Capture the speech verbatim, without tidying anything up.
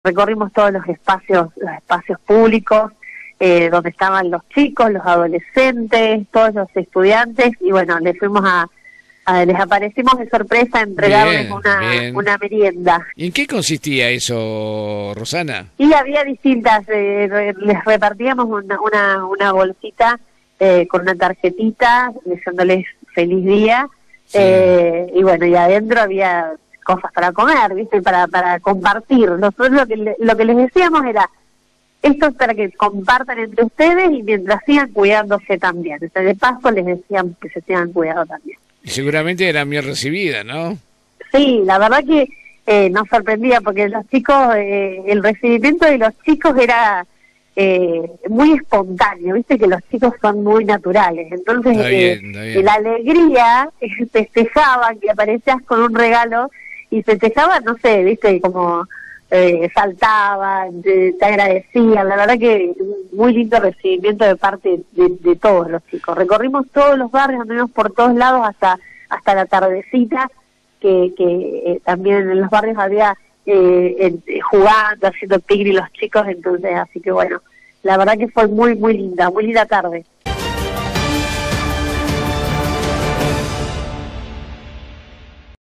Recorrimos todos los espacios, los espacios públicos, eh, donde estaban los chicos, los adolescentes, todos los estudiantes, y bueno, les fuimos a, a les aparecimos de sorpresa a entregarles Bien, una, bien. una merienda. ¿Y en qué consistía eso, Rosana? Y había distintas, eh, re- les repartíamos una, una, una bolsita eh, con una tarjetita, diciéndoles feliz día, Sí. eh, y bueno, y adentro había cosas para comer, ¿viste? Para, para compartir. Nosotros lo que, le- lo que les decíamos era, esto es para que compartan entre ustedes y mientras sigan cuidándose también. O sea, de paso les decían que se sigan cuidando también. Y seguramente era bien recibida, ¿no? Sí, la verdad que eh, nos sorprendía porque los chicos, eh, el recibimiento de los chicos era eh, muy espontáneo, viste que los chicos son muy naturales. Entonces, Está eh, bien, está bien. la alegría eh, festejaban que aparecías con un regalo y festejaban, no sé, viste, como eh, saltaban, te, te agradecían. La verdad que muy lindo recibimiento de parte de, de todos los chicos. Recorrimos todos los barrios, anduvimos por todos lados hasta hasta la tardecita, que, que eh, también en los barrios había eh, en- eh, jugando, haciendo picnic los chicos, entonces así que bueno, la verdad que fue muy muy linda, muy linda tarde.